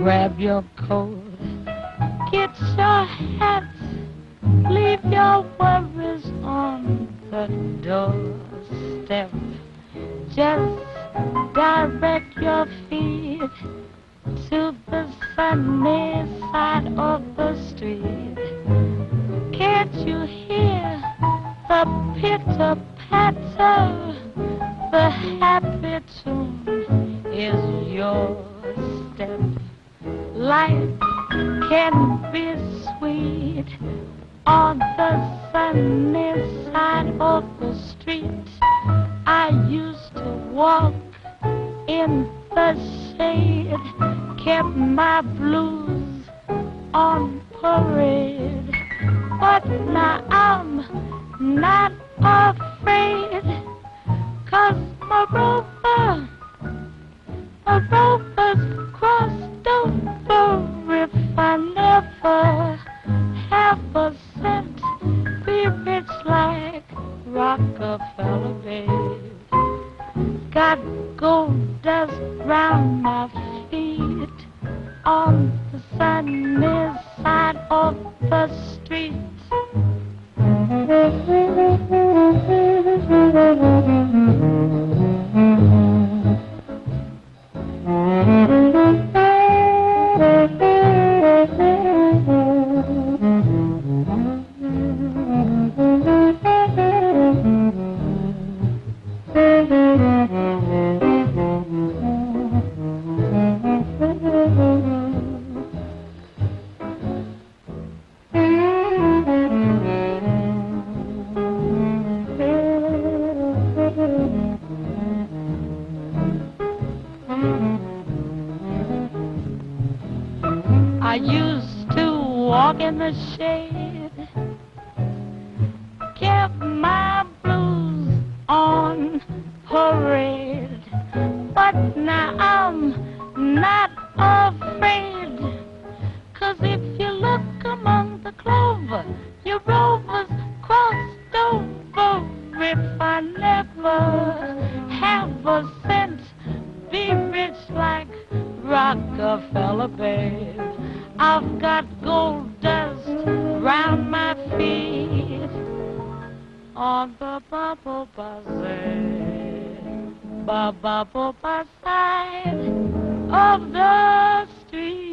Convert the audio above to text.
grab your coat, get your hats, leave your worries on the doorstep. Just direct your feet to the sunny side of the street. Can't you hear the pitter-patter? The happy tune is your step. Life can be sweet on the sunny side of the street. I used to walk in the shade, kept my blues on parade. But now I'm not afraid, 'cause my rover's crossed over. If I never have a cent, be rich like Rockefeller, babe. Got gold dust round my feet on the sunny side of the street. I used to walk in the shade, kept my blues on parade. But now I'm not afraid, 'cause if you look among the clover, your rover's crossed over. If I never have a cent, be rich like Rockefeller, babe. I've got gold dust round my feet on the bubble side of the street.